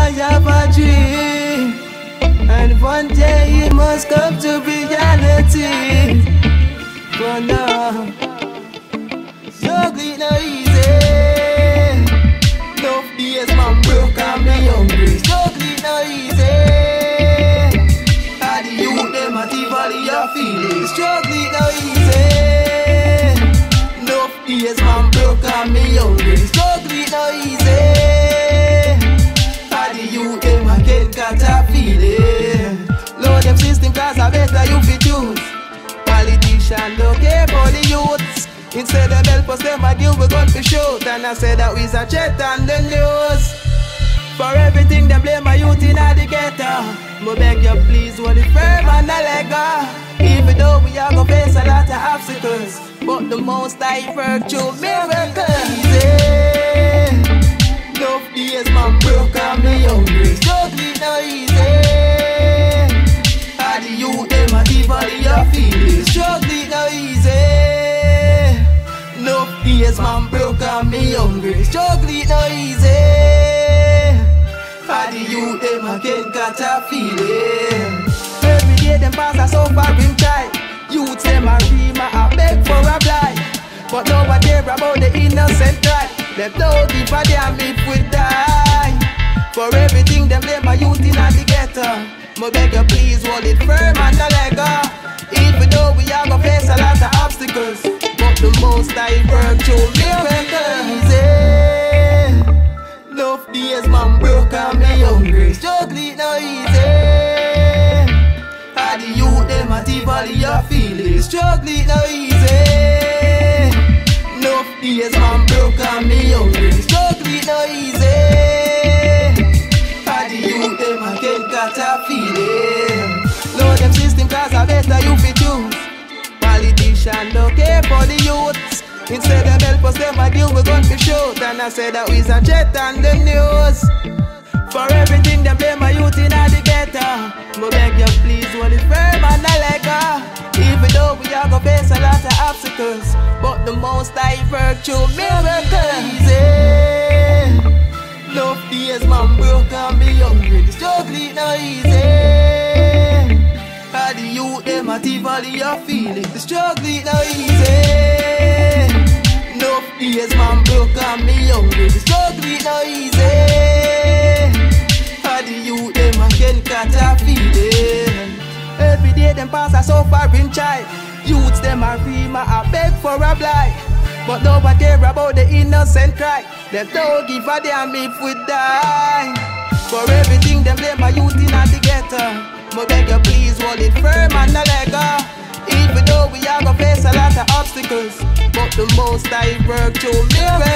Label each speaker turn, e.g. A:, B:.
A: boy have a dream, and one day it must come to reality. But now, struggling no easy. No days man broke and me hungry. Struggling no easy. And the youth them a deep all your feelings. Struggling no easy. No days man broke and me hungry. Struggling no easy. And the youth them a get got a feeling. Load them system cause I better you fit choose. Politicians don't care for the youths. Instead of help us, them a deal we gun to shoot. And I say that we's a chat on the news. For everything they blame my youth in the ghetto. But beg you please hold it firm and not let go. Even though we are gonna face a lot of obstacles, but the most I work through miracles. Easy. Enough days man broke and me hungry. Struggling no easy. And the youth them a deep all your feelings. Struggling no easy. No days man broke and me hungry. Struggling no easy. And the youth them again got a feeling. Every day them pass a suffering child. Youths them a dream a beg for a blight. But now I care about the innocent child. Them don't give a damn if we die. For everything them blame my youth in the ghetto. Me beg you please hold it firm and not let go. Even though we are gonna face a lot of obstacles, but the most I work through miracles. Enough days man broke and me hungry. Struggling no easy. And the youth them a deep all your feelings. Struggling no easy. Enough days man broke and me hungry. Struggling no easy. And the youth them again got a feeling. Load them system cause I better you fit choose. Politicians don't care for the youths. Instead of help us, them a deal we gun to shoot. And I say that we's a chat on the news. For everything them blame my youth in the ghetto. But beg you please hold it firm and not let go. Even though we are gonna face a lot of obstacles, but the most I work through miracles. Easy. Enough days man broke and be hungry. The struggling no easy. And the youth them a deep all your feelings. The struggling no easy. Enough days man broke and me hungry. The struggling no easy. And the youth them again got a feeling. Every day them pass a suffering child. Youths them a dream a beg for a blight. But nobody care about the innocent cry. Them don't give a damn if we die. For everything them blame my youth in the ghetto. But beg you please hold it firm and not let go. Even though we are gonna face a lot of obstacles, but the most I work through miracles.